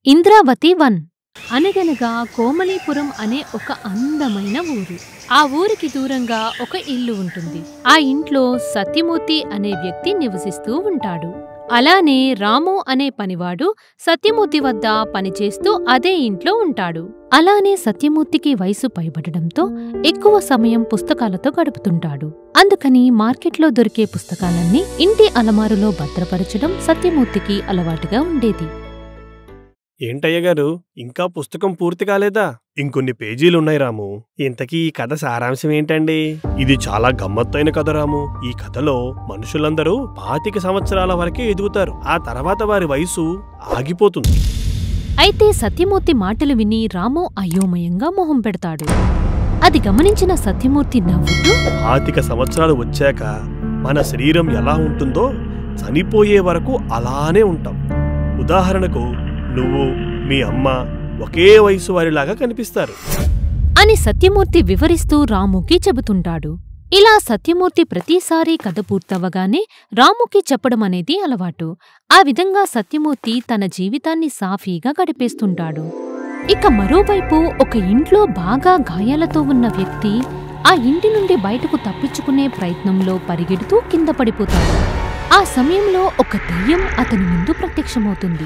ఇంద్రావతి 1 అనగనగా కోమలీపురం అనే ఒక అందమైన ఊరు. ఆ ఊరికి దూరంగా ఒక ఇల్లు ఉంటుంది. ఆ ఇంట్లో సత్యమూర్తి అనే వ్యక్తి నివసిస్తూ ఉంటాడు. అలానే రాము అనే పనివాడు సత్యమూర్తి వద్ద పనిచేస్తూ అదే ఇంట్లో ఉంటాడు. అలానే సత్యమూర్తికి వయసు పైబడడంతో ఎక్కువ సమయం పుస్తకాలతో గడుపుతుంటాడు. అందుకని మార్కెట్లో దొరికే పుస్తకాలన్నీ ఇంటి అలమారులో భద్రపరచడం సత్యమూర్తికి అలవాటుగా ఉండేది. ఏంటయ్యగారు, ఇంకా పుస్తకం పూర్తి కాలేదా? ఇంకొన్ని పేజీలున్నాయి రాము. ఇంతకీ ఈ కథ సారాంశం ఏంటండి? ఇది చాలా గమ్మత్తైన కథ రాము. ఈ కథలో మనుషులందరూ 25 సంవత్సరాల వరకే ఎదుగుతారు. ఆ తర్వాత వారి వయసు ఆగిపోతుంది. అయితే సత్యమూర్తి మాటలు విని రాము అయోమయంగా మొహం పెడతాడు. అది గమనించిన సత్యమూర్తి నవ్వుతూ, 25 సంవత్సరాలు వచ్చాక మన శరీరం ఎలా ఉంటుందో చనిపోయే వరకు అలానే ఉంటాం. ఉదాహరణకు నువ్వు, మీ అమ్మ ఒకే వయసు వారిలాగా కనిపిస్తారు అని సత్యమూర్తి వివరిస్తూ రాముకి చెబుతుంటాడు. ఇలా సత్యమూర్తి ప్రతిసారీ కథ పూర్తవగానే రాముకి చెప్పడం అనేది అలవాటు. ఆ విధంగా సత్యమూర్తి తన జీవితాన్ని సాఫీగా గడిపేస్తుంటాడు. ఇక మరోవైపు ఒక ఇంట్లో బాగా గాయాలతో ఉన్న వ్యక్తి ఆ ఇంటి నుండి బయటకు తప్పించుకునే ప్రయత్నంలో పరిగెడుతూ కింద పడిపోతాడు. ఆ సమయంలో ఒక దెయ్యం అతని ముందు ప్రత్యక్షమవుతుంది.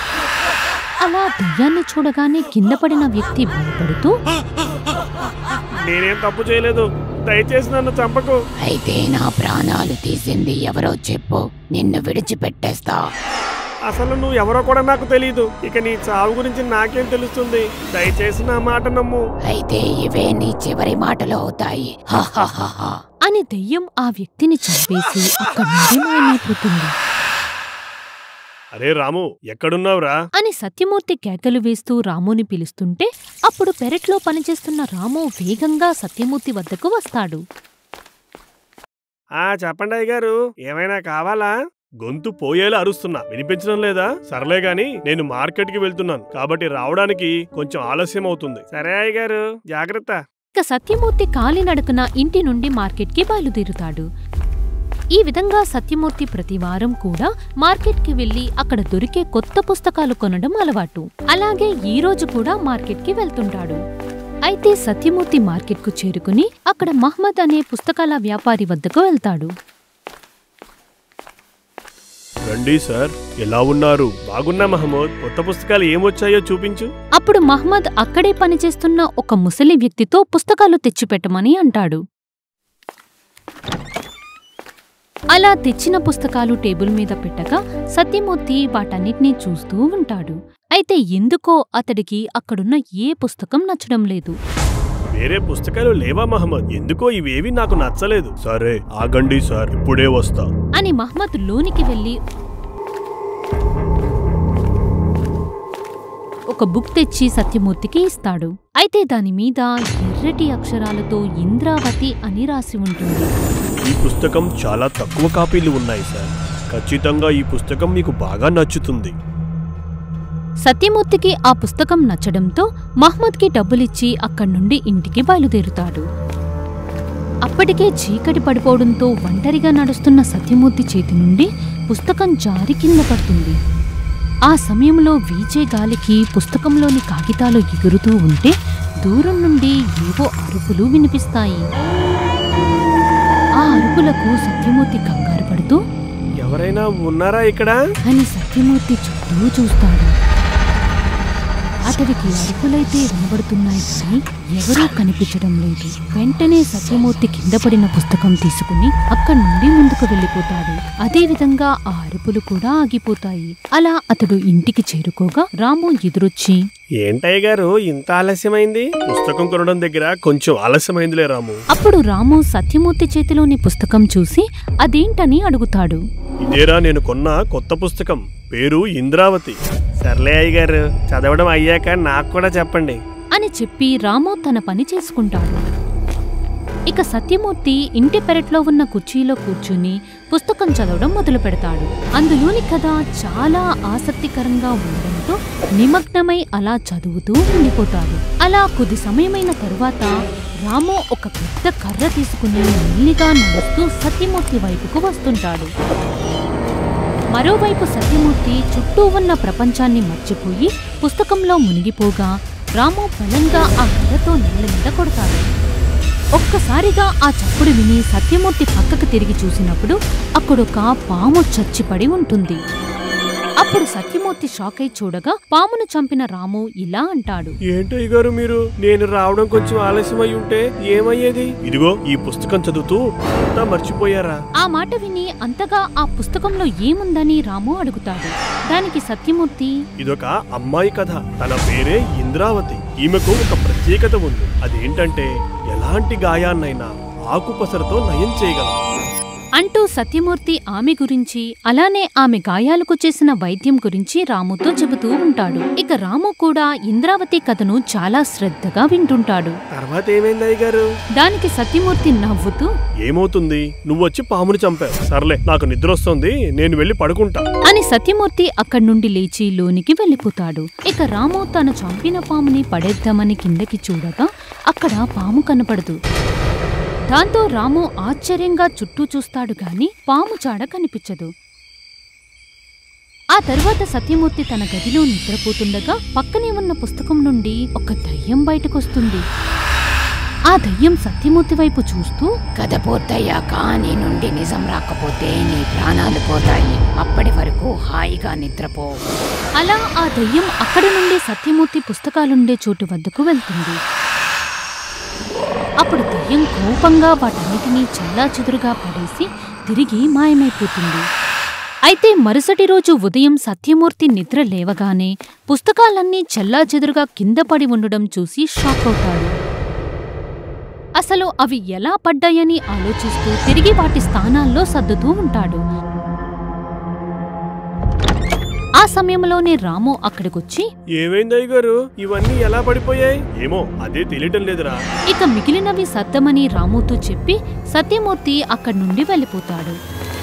అలా దెయ్యాన్ని చూడగానే కింద పడిన వ్యక్తి భయపడుతూ, నేనేం తప్పు చేయలేదు, దయచేసి నన్ను చంపకు. అయితే నా ప్రాణాలు తీసింది ఎవరో చెప్పు, నిన్ను విడిచిపెట్టేస్తా. అసలు నువ్వు ఎవరో కూడా నాకు తెలీదు. ఇక నీ చావు గురించి నాకేం తెలుస్తుంది? దయచేసి నా మాట నమ్ము. అయితే ఇవే నీ చివరి మాటలు అవుతాయి అని దెయ్యం ఆ వ్యక్తిని చంపేసి అక్కడి నుండి మాయమైపోతుంది. అరే రాము, ఎక్కడున్నావురా అని సత్యమూర్తి కేకలు వేస్తూ రాముని పిలుస్తుంటే అప్పుడు పెరట్లో పనిచేస్తున్న రాము వేగంగా సత్యమూర్తి వద్దకు వస్తాడు. చెప్పండి అయ్యగారు, ఏమైనా కావాలా? గొంతు పోయేలా అరుస్తున్నా, వినిపించడం లేదా? సర్లే గాని నేను మార్కెట్కి వెళ్తున్నాను కాబట్టి రావడానికి కొంచెం ఆలస్యం అవుతుంది. సరే అయ్యగారు, జాగ్రత్త. ఇక సత్యమూర్తి కాలినడకన ఇంటి నుండి మార్కెట్కి బయలుదేరుతాడు. ఈ విధంగా సత్యమూర్తి ప్రతివారం కూడా మార్కెట్కి వెళ్లి అక్కడ దొరికే కొత్త పుస్తకాలు కొనడం అలవాటు. అలాగే ఈ రోజు కూడా మార్కెట్కి వెళ్తుంటాడు. అయితే సత్యమూర్తి మార్కెట్కు చేరుకుని అక్కడ మహ్మద్ అనే పుస్తకాల వ్యాపారి వద్దకు వెళ్తాడు. రండి సార్, ఎలా ఉన్నారు? బాగున్నా మహమ్మద్. కొత్త పుస్తకాలు ఏమొచ్చాయో చూపించు. అప్పుడు మహ్మద్ అక్కడే పనిచేస్తున్న ఒక ముసలి వ్యక్తితో పుస్తకాలు తెచ్చిపెట్టమని అంటాడు. అలా తెచ్చిన పుస్తకాలు టేబుల్ మీద పెట్టగా సత్యమూర్తి వాటన్నిటినీ చూస్తూ ఉంటాడు. అయితే ఎందుకో అతడికి అక్కడున్న ఏ పుస్తకం నచ్చడం లేదు. వేరే పుస్తకాలు లేవా మహమ్మద్? ఎందుకో ఇవేవి నాకు నచ్చలేదు. సరే ఆగండి సార్, ఇప్పుడే వస్తా అని మహ్మద్ లోనికి వెళ్లి ఒక బుక్ తెచ్చి సత్యమూర్తికి ఇస్తాడు. అయితే దానిమీద ఎర్రటి అక్షరాలతో ఇంద్రావతి అని రాసి ఉంటుంది. ఈ పుస్తకం చాలా తక్కువ కాపీలు ఉన్నాయి సార్. ఖచ్చితంగా ఈ పుస్తకం మీకు బాగా నచ్చుతుంది. సత్యమూర్తికి ఆ పుస్తకం నచ్చడంతో మహ్మద్కి డబ్బులిచ్చి అక్కడి నుండి ఇంటికి బయలుదేరుతాడు. అప్పటికే చీకటి పడిపోవడంతో ఒంటరిగా నడుస్తున్న సత్యమూర్తి చేతి నుండి పుస్తకం జారి కింద పడుతుంది. ఆ సమయంలో వీచే గాలికి పుస్తకంలోని కాగితాలు ఎగురుతూ ఉంటే దూరం నుండి ఏవో అరుపులు వినిపిస్తాయి. ఆ అరుపులకు సత్యమూర్తి కంగారు పడుతూ, ఎవరైనా ఉన్నారా ఇక్కడ అని సత్యమూర్తి చుట్టూ చూస్తాడు. అతడికి అరుపులైతే వినబడుతున్నాయి కానీ ఎవరూ కనిపించడం లేదు. వెంటనే సత్యమూర్తి కింద పడిన పుస్తకం తీసుకుని అక్కడి నుండి ముందుకు వెళ్ళిపోతాడు. అదేవిధంగా ఆ అరుపులు కూడా ఆగిపోతాయి. అలా అతడు ఇంటికి చేరుకోగా రాము ఎదురొచ్చి, ఏంటయ్య గారు ఇంత ఆలస్యమైంది? పుస్తకం కొనడం దగ్గర కొంచెం ఆలస్యమైందిలే రాము. అప్పుడు రాము సత్యమూర్తి చేతిలోని పుస్తకం చూసి అదేంటని అడుగుతాడు. ఇదేరా నేను కొన్న కొత్త పుస్తకం, పేరు ఇంద్రావతి. సర్లే అయ్యగారు, చదవడం అయ్యాక నాకు కూడా చెప్పండి అని చెప్పి రాము తన పని చేసుకుంటాడు. ఇక సత్యమూర్తి ఇంటి పెరట్లో ఉన్న కుర్చీలో కూర్చుని పుస్తకం చదవడం మొదలు పెడతాడు. అందులోని కథ చాలా ఆసక్తికరంగా ఉండడంతో నిమగ్నమై అలా చదువుతూ ఉండిపోతాడు. అలా కొద్ది సమయమైన తరువాత రాము ఒక పెద్ద కర్ర తీసుకుని మెల్లిగా నడుస్తూ సత్యమూర్తి వైపుకు వస్తుంటాడు. మరోవైపు సత్యమూర్తి చుట్టూ ఉన్న ప్రపంచాన్ని మర్చిపోయి పుస్తకంలో మునిగిపోగా రాము బలంగా ఆ కర్రతో నేల మీద కొడతాడు. ఒక్కసారిగా ఆ చప్పుడు విని సత్యమూర్తి పక్కకు తిరిగి చూసినప్పుడు అక్కడొక పాము చచ్చిపడి ఉంటుంది. అప్పుడు సత్యమూర్తి షాక్ అయి చూడగా పామును చంపిన రాము ఇలా అంటాడు, ఏంటయ్య గారు మీరు, నేను రావడం కొంచెం ఆలస్యమై ఉంటే ఏమయ్యేది? ఇదిగో ఈ పుస్తకం చదువుతూ అంతా మర్చిపోయారా? ఆ మాట విని అంతగా ఆ పుస్తకంలో ఏముందని రాము అడుగుతాడు. దానికి సత్యమూర్తి, ఇదొక అమ్మాయి కథ. తన పేరే ఇంద్రావతి. ఈమెకు ఒక ప్రత్యేకత ఉంది. అదేంటంటే ఎలాంటి గాయాన్నైనా ఆకుపసరతో నయం చేయగలదు అంటూ సత్యమూర్తి ఆమె గురించి అలానే ఆమె గాయాలకు చేసిన వైద్యం గురించి రాముతో చెబుతూ ఉంటాడు. ఇక రాము కూడా ఇంద్రావతి కథను చాలా శ్రద్ధగా వింటుంటాడు. తర్వాత ఏమైంది అయ్య గారు? దానికి సత్యమూర్తి నవ్వుతూ, ఏమవుతుంది, నువ్వొచ్చి పాముని చంపావు. సర్లే, నాకు నిద్ర వస్తుంది, నేను వెళ్ళి పడుకుంటా అని సత్యమూర్తి అక్కడి నుండి లేచి లోనికి వెళ్ళిపోతాడు. ఇక రాము తను చంపిన పాముని పడేద్దామని కిందకి చూడగా అక్కడ పాము కనపడదు. దాంతో రాము ఆశ్చర్యంగా చుట్టూ చూస్తాడు గాని పాము చాడ కనిపించదు. ఆ తరువాత సత్యమూర్తి తన గదిలో నిద్రపోతుండగా పక్కనే ఉన్న పుస్తకం నుండి ఒక దయ్యం బయటకొస్తుంది. ఆ దయ్యం సత్యమూర్తి వైపు చూస్తూ, కథ పూర్తయ్యాక నీ నుండి నిజం రాకపోతే నీ ప్రాణాలు పోతాయి. అప్పటి వరకు హాయిగా నిద్రపో. అలా ఆ దయ్యం అక్కడి నుండి సత్యమూర్తి పుస్తకాలుండే చోటు వద్దకు వెళ్తుంది. అప్పుడు దయ్యం కోపంగా వాటన్నిటినీ చెల్లాచెదురుగా పడేసి తిరిగి మాయమైపోతుంది. అయితే మరుసటి రోజు ఉదయం సత్యమూర్తి నిద్ర లేవగానే పుస్తకాలన్నీ చెల్లాచెదురుగా కింద పడి ఉండడం చూసి షాక్ అవుతాడు. అసలు అవి ఎలా పడ్డాయని ఆలోచిస్తూ తిరిగి వాటి స్థానాల్లో సర్దుతూ ఉంటాడు. ఆ సమయంలోనే రాము అక్కడికొచ్చి, ఏమైంది అయ్య గారు, ఇవన్నీ ఎలా పడిపోయాయి? ఏమో అదే తెలియటం లేదురా. ఇక మిగిలినవి సర్దమని రాముతో చెప్పి సత్యమూర్తి అక్కడి నుండి వెళ్ళిపోతాడు.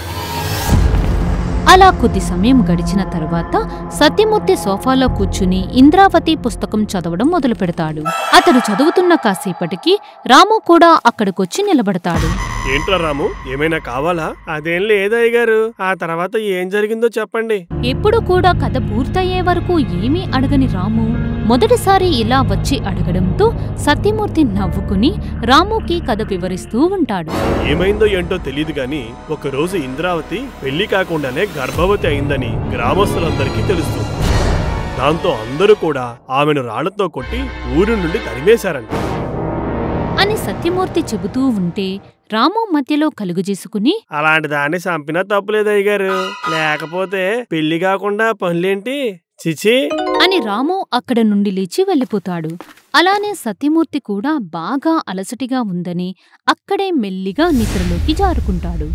అలా కొద్ది సమయం గడిచిన తర్వాత సత్యమూర్తి సోఫాలో కూర్చుని ఇంద్రావతి పుస్తకం చదవడం మొదలు పెడతాడు. అతడు చదువుతున్న కాసేపటికి రాము కూడా అక్కడికొచ్చి నిలబడతాడు. ఏంట్రా రాము, ఏమైనా కావాలా? అదేం లేదయ్య గారు. ఆ తర్వాత ఏం జరిగిందో చెప్పండి. ఎప్పుడు కూడా కథ పూర్తయ్యే వరకు ఏమీ అడగని రాము మొదటిసారి ఇలా వచ్చి అడగడంతో సత్యమూర్తి నవ్వుకుని రాముకి కథ వివరిస్తూ ఉంటాడు. ఏమైందో ఏంటో తెలియదు గాని ఒకరోజు ఇంద్రావతి పెళ్లి కాకుండానే గర్భవతి అయిందని గ్రామస్తులందరికీ తెలుస్తుంది. దాంతో అందరూ కూడా ఆమెను రాళ్లతో కొట్టి ఊరి నుండి తరిమేశారంట అని సత్యమూర్తి చెబుతూ ఉంటే రాము మధ్యలో కలుగజేసుకుని, అలాంటి దాన్ని చంపినా తప్పులేదయ్య గారు. లేకపోతే పెళ్లి కాకుండా పనులేంటి, చిచి అని రాము అక్కడ నుండి లేచి వెళ్ళిపోతాడు. అలానే సత్యమూర్తి కూడా బాగా అలసటిగా ఉందని అక్కడే మెల్లిగా నిద్రలోకి జారుకుంటాడు.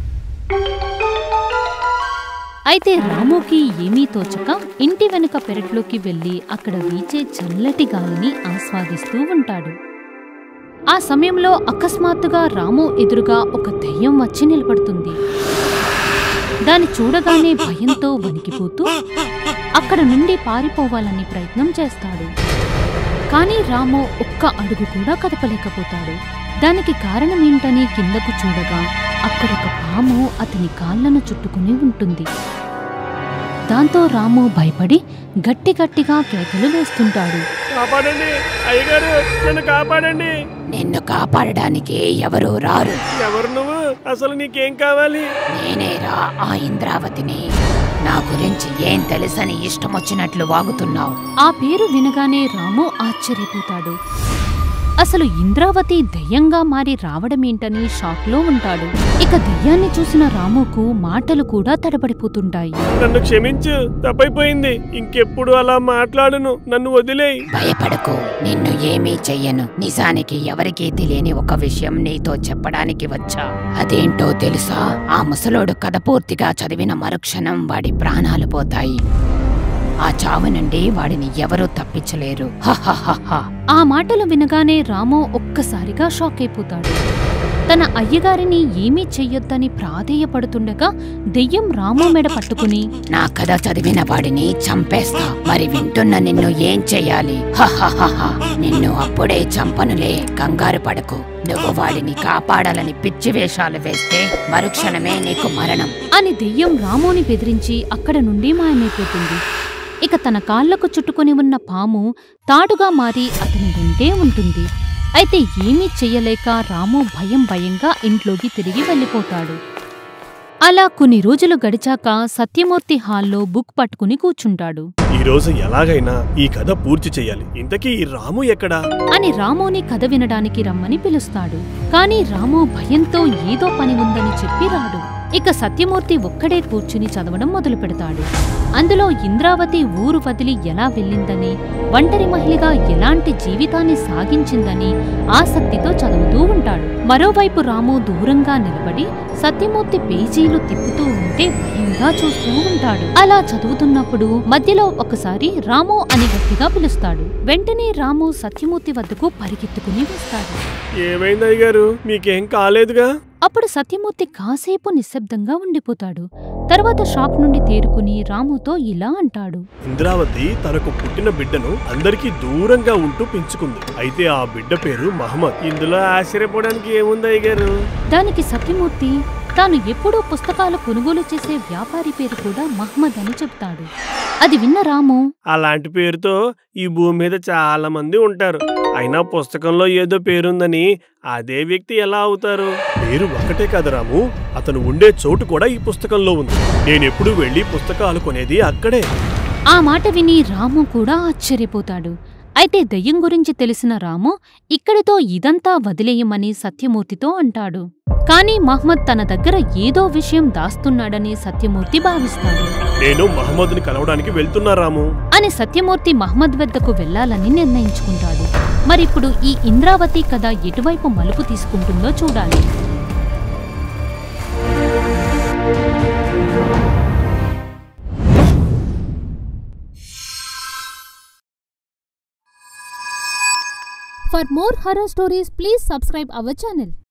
అయితే రాముకి ఏమీ తోచక ఇంటి వెనుక పెరట్లోకి వెళ్లి అక్కడ వీచే చల్లటి గాలిని ఆస్వాదిస్తూ ఉంటాడు. ఆ సమయంలో అకస్మాత్తుగా రాము ఎదురుగా ఒక దయ్యం వచ్చి నిలబడుతుంది. దాన్ని చూడగానే భయంతో వణికిపోతూ అక్కడ నుండి పారిపోవాలని ప్రయత్నం చేస్తాడు. కానీ రాము ఒక్క అడుగు కూడా కదపలేకపోతాడు. దానికి కారణమేంటని కిందకు చూడగా అక్కడొక పాము అతని కాళ్లను చుట్టుకుని ఉంటుంది. దాంతో రాము భయపడి గట్టిగా కేకలు వేస్తుంటాడు. కాపాడండి అయ్యగారు, నన్ను కాపాడండి. నిన్ను కాపాడడానికి ఎవరూ రారు. ఎవరు నువ్వు? అసలు నీకేం కావాలి? నేనేరా ఆ ఇంద్రావతిని. నా గురించి ఏం తెలుసని ఇష్టమొచ్చినట్లు వాగుతున్నావు? ఆ పేరు వినగానే రాము ఆశ్చర్యపోతాడు. అసలు ఇంద్రావతి దయ్యంగా మారి రావడమేంటని షాక్లో ఉంటాడు. ఇక దయ్యాన్ని చూసిన రాముకు మాటలు కూడా తడబడిపోతుంటాయి. నన్ను క్షమించు, తప్పైపోయింది. ఇంకెప్పుడు అలా మాట్లాడును, నన్ను వదిలేయ్. భయపడకు, నిన్ను ఏమీ చెయ్యను. నిజానికి ఎవరికీ తెలియని ఒక విషయం నీతో చెప్పడానికి వచ్చా. అదేంటో తెలుసా? ఆ ముసలోడు కథ పూర్తిగా చదివిన మరుక్షణం వాడి ప్రాణాలు పోతాయి. ఆ చావు నుండి వాడిని ఎవరూ తప్పించలేరు. ఆ మాటలు వినగానే రాము ఒక్కసారిగా షాక్ అయిపోతాడు. తన అయ్యగారిని ఏమీ చెయ్యొద్దని ప్రాధేయపడుతుండగా దెయ్యం రాము మెడ పట్టుకుని, నా కథ చదివిన వాడిని చంపేస్తా, మరి వింటున్న నిన్ను ఏం చెయ్యాలి? హహహహ, నిన్ను అప్పుడే చంపనులే, కంగారు పడకు. నువ్వు వాడిని కాపాడాలని పిచ్చి వేషాలు వేస్తే మరుక్షణమే నీకు మరణం అని దెయ్యం రాముని బెదిరించి అక్కడ నుండి మాయమైపోతుంది. ఇక తన కాళ్లకు చుట్టుకొని ఉన్న పాము తాడుగా మారి అతని వెంటే ఉంటుంది. అయితే ఏమీ చెయ్యలేక రాము భయంగా ఇంట్లోకి తిరిగి వెళ్ళిపోతాడు. అలా కొన్ని రోజులు గడిచాక సత్యమూర్తి హాల్లో బుక్ పట్టుకుని కూర్చుంటాడు. ఈరోజు ఎలాగైనా ఈ కథ పూర్తి చెయ్యాలి. ఇంతకీ ఈ రాము ఎక్కడా అని రాముని కథ వినడానికి రమ్మని పిలుస్తాడు. కాని రాము భయంతో ఏదో పని ఉందని చెప్పి రాడు. ఇక సత్యమూర్తి ఒక్కడే కూర్చుని చదవడం మొదలు పెడతాడు. అందులో ఇంద్రావతి ఊరు వదిలి ఎలా వెళ్ళిందని, ఒంటరి మహిళగా ఎలాంటి జీవితాన్ని సాగించిందని ఆసక్తితో చదువుతూ ఉంటాడు. మరోవైపు రాము దూరంగా నిలబడి సత్యమూర్తి పేజీలు తిప్పుతూ ఉంటే భయంగా చూస్తూ ఉంటాడు. అలా చదువుతున్నప్పుడు మధ్యలో ఒకసారి రాము అని గట్టిగా పిలుస్తాడు. వెంటనే రాము సత్యమూర్తి వద్దకు పరిగెత్తుకుని వస్తాడు. ఏమైంది అయ్యగారు, మీకేం కాలేదుగా? అప్పుడు సత్యమూర్తి కాసేపు నిశ్శబ్దంగా ఉండిపోతాడు. తర్వాత షాక్ నుండి తేరుకుని రాముతో ఇలా అంటాడు. ఇంద్రావతి తనకు పుట్టిన బిడ్డను అందరికీ దూరంగా ఉంటూ పెంచుకుంది. అయితే ఆ బిడ్డ పేరు మహమ్మద్. ఇందులో ఆశ్చర్యపోవడానికి ఏముంది అయ్యగారు? దానికి సత్యమూర్తి తాను ఎప్పుడూ పుస్తకాలు కొనుగోలు చేసే వ్యాపారి పేరు కూడా మహమ్మద్ అని చెప్తాడు. అది విన్న రాము, అలాంటి పేరుతో ఈ భూమి మీద చాలా మంది ఉంటారు. అయినా పుస్తకంలో ఏదో పేరుందని అదే వ్యక్తి ఎలా అవుతారు? పేరు ఒక్కటే కాదు రాము, అతను ఉండే చోటు కూడా ఈ పుస్తకంలో ఉంది. నేనెప్పుడు వెళ్లి పుస్తకాలు కొనేది అక్కడే. ఆ మాట విని రాము కూడా ఆశ్చర్యపోతాడు. అయితే దయ్యం గురించి తెలిసిన రాము ఇక్కడితో ఇదంతా వదిలేయమని సత్యమూర్తితో అంటాడు. కాని మహమ్మద్ తన దగ్గర ఏదో విషయం దాస్తున్నాడని సత్యమూర్తి భావిస్తాడు. నేను మహమ్మద్ని కలవడానికి వెళ్తున్నా రాము అని సత్యమూర్తి మహమ్మద్ వద్దకు వెళ్లాలని నిర్ణయించుకుంటాడు. మరిప్పుడు ఈ ఇంద్రావతి కథ ఎటువైపు మలుపు తీసుకుంటుందో చూడాలి. For more horror stories, please subscribe our channel.